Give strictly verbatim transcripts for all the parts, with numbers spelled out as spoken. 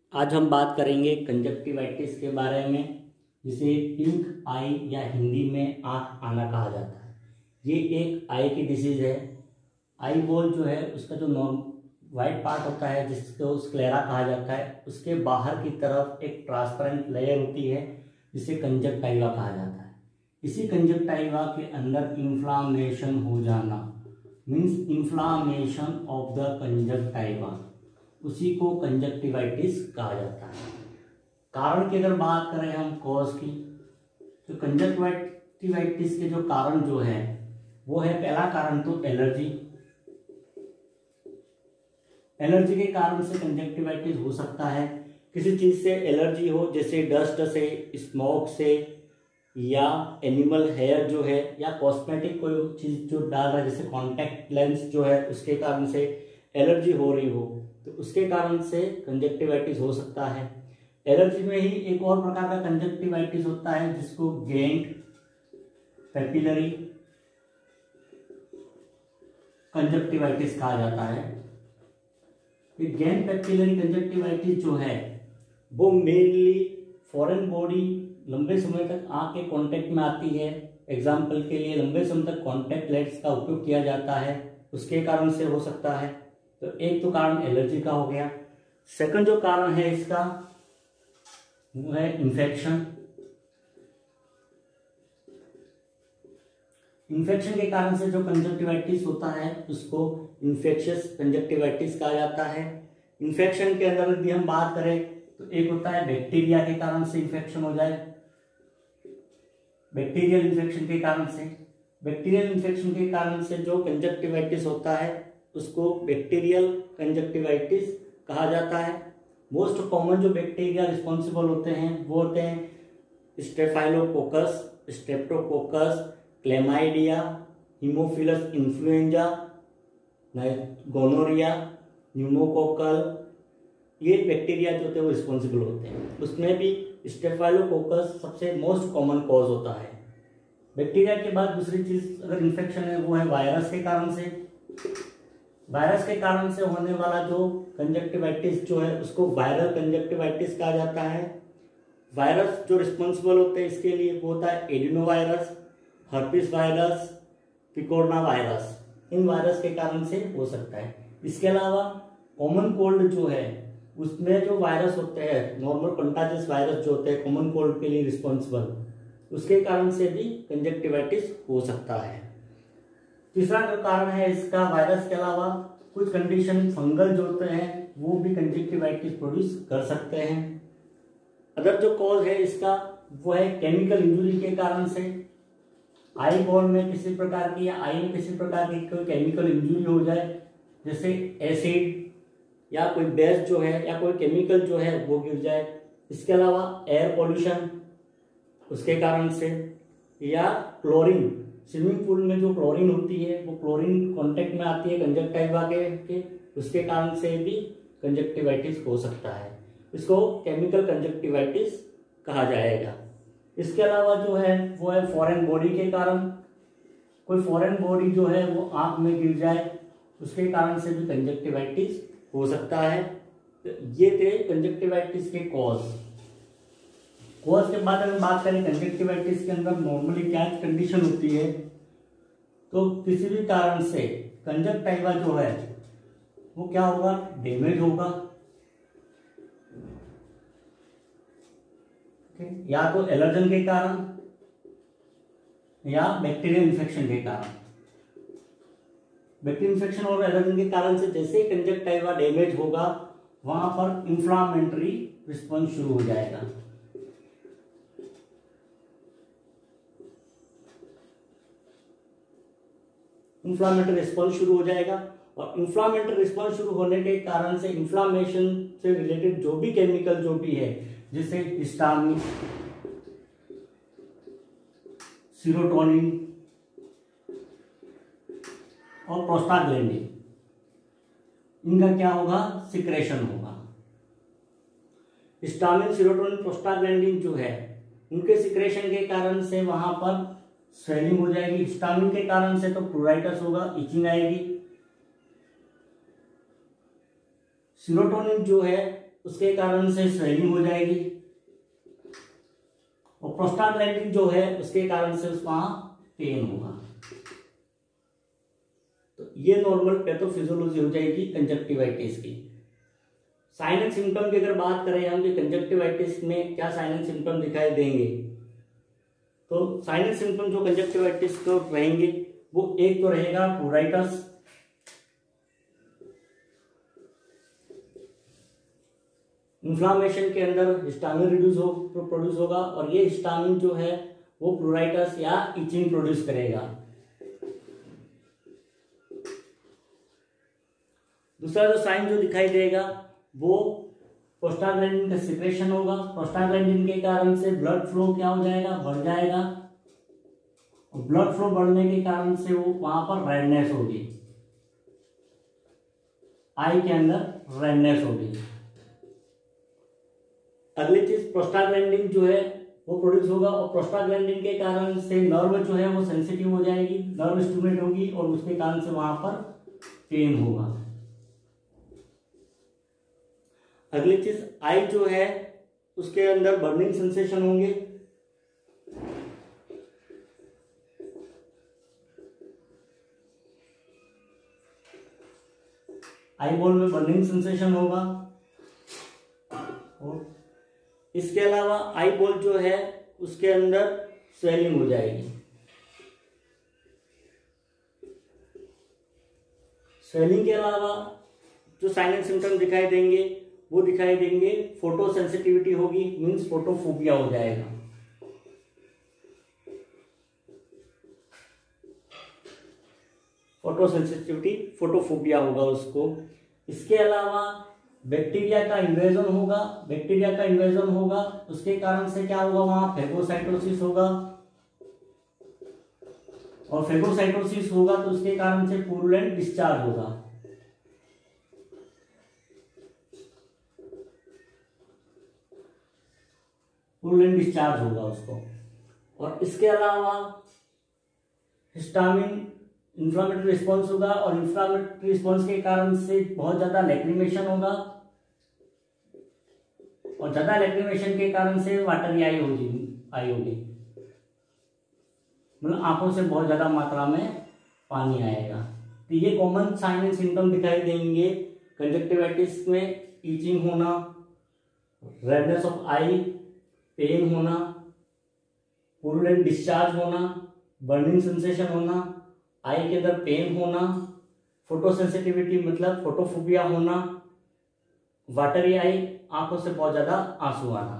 आज हम बात करेंगे कंजक्टिवाइटिस के बारे में, जिसे पिंक आई या हिंदी में आँख आना कहा जाता है। ये एक आई की डिसीज है। आई बॉल जो है उसका जो नॉर्म वाइट पार्ट होता है जिसको स्क्लेरा कहा जाता है, उसके बाहर की तरफ एक ट्रांसपेरेंट लेयर होती है जिसे कंजक्टाइवा कहा जाता है। इसी कंजक्टाइवा के अंदर इन्फ्लामेशन हो जाना means inflammation of the conjunctiva, उसी को कंजक्टिवाइटिस कहा जाता है। कारण की अगर बात करें हम कॉज की, तो कंजक्टिवाइटिस के जो कारण जो है वो है, पहला कारण तो एलर्जी। एलर्जी के कारण से कंजक्टिवाइटिस हो सकता है। किसी चीज से एलर्जी हो, जैसे डस्ट से, स्मोक से, या एनिमल हेयर जो है, या कॉस्मेटिक कोई चीज जो डाल रहा है जैसे कॉन्टैक्ट लेंस जो है उसके कारण से एलर्जी हो रही हो, तो उसके कारण से कंजक्टिवाइटिस हो सकता है। एलर्जी में ही एक और प्रकार का कंजक्टिवाइटिस होता है जिसको गेंट पेपिलरी कंजक्टिवाइटिस कहा जाता है। ये गेंट पेपिलरी कंजक्टिवाइटिस जो है वो मेनली फॉरेन बॉडी लंबे समय तक आंख के कांटेक्ट में आती है। एग्जाम्पल के लिए लंबे समय तक कॉन्टैक्ट लेंस का उपयोग किया जाता है, उसके कारण से हो सकता है। तो एक तो कारण एलर्जी का हो गया। सेकंड जो कारण है इसका वो है इन्फेक्शन। इन्फेक्शन के कारण से जो कंजक्टिवाइटिस होता है उसको इन्फेक्शियस कंजक्टिवाइटिस कहा जाता है। इन्फेक्शन के अंदर यदि हम बात करें तो एक होता है बैक्टीरिया के कारण से इन्फेक्शन हो जाए, बैक्टीरियल इन्फेक्शन के कारण से। बैक्टीरियल इन्फेक्शन के कारण से जो कंजक्टिवाइटिस होता है उसको बैक्टीरियल कंजक्टिवाइटिस कहा जाता है। मोस्ट कॉमन जो बैक्टीरिया रिस्पॉन्सिबल होते हैं वो होते हैं staphylococcus, streptococcus, chlamydia, haemophilus influenzae, gonorrhoea, pneumococcal. ये बैक्टीरिया जो होते हैं वो रिस्पॉन्सिबल होते हैं। उसमें भी स्टेफाइलोकोकस सबसे मोस्ट कॉमन कॉज होता है। बैक्टीरिया के बाद दूसरी चीज अगर इन्फेक्शन है वो है वायरस के कारण से। वायरस के कारण से होने वाला जो कंजक्टिवाइटिस जो है उसको वायरल कंजक्टिवाइटिस कहा जाता है। वायरस जो रिस्पॉन्सिबल होते हैं इसके लिए वो होता है adenovirus, herpes virus, picorna virus. इन वायरस के कारण से हो सकता है। इसके अलावा कॉमन कोल्ड जो है उसमें जो वायरस होते हैं, नॉर्मल कंटाजियस वायरस जो होते हैं कॉमन कोल्ड के लिए रिस्पॉन्सिबल, उसके कारण से भी कंजक्टिवाइटिस हो सकता है। तीसरा जो कारण है इसका, वायरस के अलावा कुछ कंडीशन फंगल जो होते हैं वो भी कंजक्टिवाइटिस प्रोड्यूस कर सकते हैं। अदर जो कॉज है इसका वो है केमिकल इंजुरी के कारण से। आई बॉल में किसी प्रकार की या आई में किसी प्रकार की कोई केमिकल इंजुरी हो जाए, जैसे एसिड या कोई बेस जो है या कोई केमिकल जो है वो गिर जाए। इसके अलावा एयर पॉल्यूशन उसके कारण से, या क्लोरीन, स्विमिंग पूल में जो क्लोरीन होती है वो क्लोरीन कांटेक्ट में आती है कंजक्टिवा के, के उसके कारण से भी कंजक्टिवाइटिस हो सकता है। इसको केमिकल कंजक्टिवाइटिस कहा जाएगा। इसके अलावा जो है वो है फॉरेन बॉडी के कारण। कोई फॉरेन बॉडी जो है वो आंख में गिर जाए, उसके कारण से भी कंजक्टिवाइटिस हो सकता है। तो ये थे कंजक्टिवाइटिस के कॉज। कॉज के बाद अगर बात करें कंजक्टिवाइटिस के अंदर नॉर्मली क्या कंडीशन होती है, तो किसी भी कारण से कंजक्टिवा जो है वो क्या होगा, डैमेज होगा। या तो एलर्जन के कारण या बैक्टीरियल इन्फेक्शन के कारण। बैक्टीरियल इन्फेक्शन और एलर्जन के कारण से जैसे ही कंजक्टिवा डैमेज होगा वहां पर इंफ्लामेटरी रिस्पॉन्स शुरू हो जाएगा। इंफ्लामेटरी रिस्पॉन्स शुरू हो जाएगा और इंफ्लामेटरी रिस्पॉन्स शुरू होने के कारण से इंफ्लामेशन से रिलेटेड जो भी केमिकल जो भी है, जैसे हिस्टामिन, सीरोटोनिन और प्रोस्टाग्लैंडिन, इनका क्या होगा, सिक्रेशन होगा। हिस्टामिन, सीरोटोनिन, प्रोस्टाग्लैंडिन जो है उनके सिक्रेशन के कारण से वहां पर स्वेलिंग हो जाएगी। हिस्टामिन के कारण से तो प्लूराइटिस होगा, इचिंग आएगी। सीरोटोनिन जो है उसके कारण से स्वेलिंग हो जाएगी, और प्रोस्टाग्लैंडिन जो है उसके कारण से वहां पेन होगा। तो ये नॉर्मल पैथोफिजियोलॉजी हो जाएगी कंजक्टिवाइटिस की। साइन एंड सिम्टम की अगर बात करें हम कि कंजक्टिवाइटिस में क्या साइन एंड सिम्टम दिखाई देंगे, तो साइन एंड सिम्टम जो कंजक्टिवाइटिस को रहेंगे वो एक तो रहेगा प्लूराइटिस, इन्फ्लामेशन के अंदर हिस्टामिन रिड्यूस हो प्रोड्यूस होगा, और ये हिस्टामिन जो है वो प्लूराइटिस या इचिंग प्रोड्यूस करेगा। दूसरा जो साइन जो दिखाई देगा वो प्रोस्टाग्लैंडिन का सिक्रेशन होगा। प्रोस्टाग्लैंडिन के कारण से ब्लड फ्लो क्या हो जाएगा, बढ़ जाएगा, और ब्लड फ्लो बढ़ने के कारण से वो वहां पर रेडनेस होगी, आई के अंदर रेडनेस होगी। अगली चीज प्रोस्टाग्लैंडिन जो है वो प्रोड्यूस होगा, और प्रोस्टाग्लैंडिन के कारण से नर्व जो है वो सेंसिटिव हो जाएगी, नर्व स्टिमुलेट होगी, और उसके कारण से वहां पर पेन होगा। अगली चीज आई जो है उसके अंदर बर्निंग सेंसेशन होंगे, आई बॉल में बर्निंग सेंसेशन होगा, और इसके अलावा आई बॉल जो है उसके अंदर स्वेलिंग हो जाएगी। स्वेलिंग के अलावा जो साइन एंड सिम्टम दिखाई देंगे वो दिखाई देंगे फोटो सेंसिटिविटी होगी, मीन्स फोटोफोबिया हो जाएगा। फोटो सेंसिटिविटी फोटोफोबिया होगा उसको। इसके अलावा बैक्टीरिया का इन्वेजन होगा, बैक्टीरिया का इन्वेजन होगा उसके कारण से क्या होगा, वहां फेगोसाइटोसिस होगा, और फेगोसाइटोसिस होगा तो उसके कारण से पुरुलेंट डिस्चार्ज होगा। पुरुलेंट डिस्चार्ज होगा उसको। और इसके अलावा हिस्टामिन इन्फ्लामेटरी रिस्पॉन्स होगा, और इन्फ्लामेटरी रिस्पॉन्स के कारण से बहुत ज्यादा लैक्रिमेशन होगा, और ज्यादा लैक्रिमेशन के कारण से वाटरी आई होगी आई होगी मतलब आंखों से बहुत ज्यादा मात्रा में पानी आएगा। तो ये कॉमन साइन एंड सिम्टम दिखाई देंगे कंजक्टिवाइटिस में। ईचिंग होना, रेडनेस ऑफ आई, पेन होना, पुरुलेंट डिस्चार्ज होना, बर्निंग सेंसेशन होना, आई के अंदर पेन होना, फोटोसेंसिटिविटी मतलब फोटोफोबिया होना, वाटरी आई, आंखों से बहुत ज्यादा आंसू आना।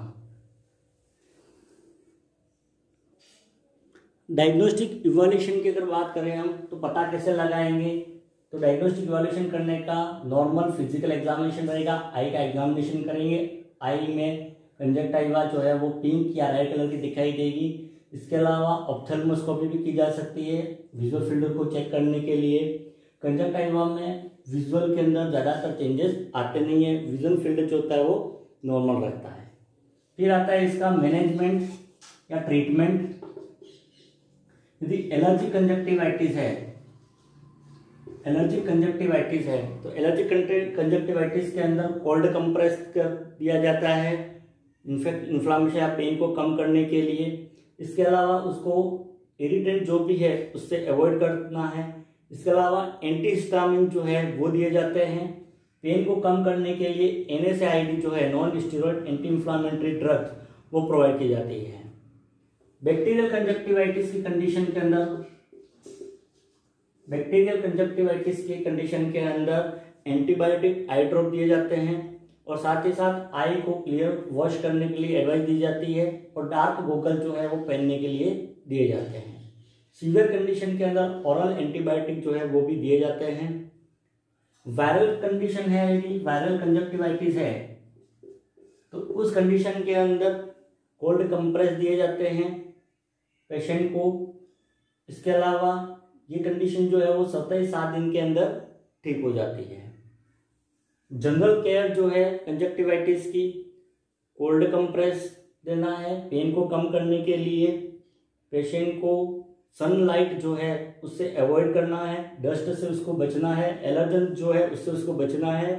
डायग्नोस्टिक इवैल्यूएशन की अगर बात करें हम तो पता कैसे लगाएंगे, तो डायग्नोस्टिक इवैल्यूएशन करने का नॉर्मल फिजिकल एग्जामिनेशन रहेगा। आई का एग्जामिनेशन करेंगे, आई में कंजक्टिवा जो है वो पिंक या रेड कलर की दिखाई देगी। इसके अलावा ऑप्थेल्मोस्कोपी भी की जा सकती है विजुअल फील्ड को चेक करने के लिए। कंजक्टिवा में विजुअल के अंदर ज़्यादातर चेंजेस आते नहीं है, विजन फील्ड जो होता है वो नॉर्मल रहता है। फिर आता है इसका मैनेजमेंट या ट्रीटमेंट। यदि एलर्जिक कंजक्टिवाइटिस है एलर्जिक कंजक्टिवाइटिस है तो एलर्जिक कंजक्टिवाइटिस के अंदर कोल्ड कंप्रेस कर दिया जाता है इन्फेक्ट इन्फ्लामेशन या पेन को कम करने के लिए। इसके अलावा उसको इरिटेंट जो भी है उससे अवॉइड करना है। इसके अलावा एंटीहिस्टामिन जो है वो दिए जाते हैं। पेन को कम करने के लिए एनएसएआईडी जो है non steroid anti inflammatory drugs वो प्रोवाइड की जाती है। बैक्टीरियल कंजक्टिवाइटिस की कंडीशन के अंदर बैक्टीरियल कंजक्टिवाइटिस की कंडीशन के अंदर एंटीबायोटिक आई ड्रॉप दिए जाते हैं, और साथ ही साथ आई को क्लियर वॉश करने के लिए एडवाइस दी जाती है, और डार्क गोगल जो है वो पहनने के लिए दिए जाते हैं। सीवियर कंडीशन के अंदर ओरल एंटीबायोटिक जो है वो भी दिए जाते हैं। वायरल कंडीशन है, यदि वायरल कंजक्टिवाइटिस है तो उस कंडीशन के अंदर कोल्ड कंप्रेस दिए जाते हैं पेशेंट को। इसके अलावा ये कंडीशन जो है वो सत्रह सात दिन के अंदर ठीक हो जाती है। जनरल केयर जो है कंजक्टिवाइटिस की, कोल्ड कंप्रेस देना है पेन को कम करने के लिए, पेशेंट को सनलाइट जो है उससे अवॉइड करना है, डस्ट से उसको बचना है, एलर्जन जो है उससे उसको बचना है,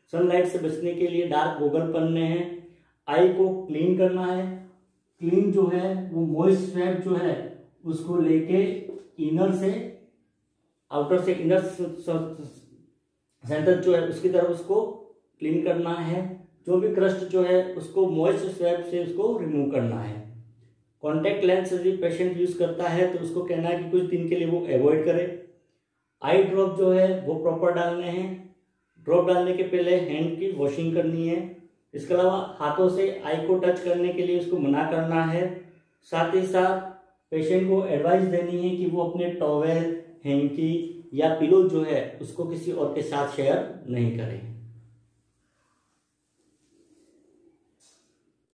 सनलाइट से बचने के लिए डार्क गॉगल पहनने हैं। आई को क्लीन करना है। क्लीन जो है वो मॉइस्ट स्वैब जो है उसको लेके इनर से आउटर से इनर सेंटर जो है उसकी तरफ उसको क्लीन करना है। जो भी क्रस्ट जो है उसको मॉइस्ट स्वैब से उसको रिमूव करना है। कॉन्टैक्ट लेंस यदि पेशेंट यूज करता है तो उसको कहना है कि कुछ दिन के लिए वो अवॉइड करे। आई ड्रॉप जो है वो प्रॉपर डालने हैं। ड्रॉप डालने के पहले हैंड की वॉशिंग करनी है। इसके अलावा हाथों से आई को टच करने के लिए उसको मना करना है। साथ ही साथ पेशेंट को एडवाइस देनी है कि वो अपने टॉवेल, हैंकी या पिलो जो है उसको किसी और के साथ शेयर नहीं करें।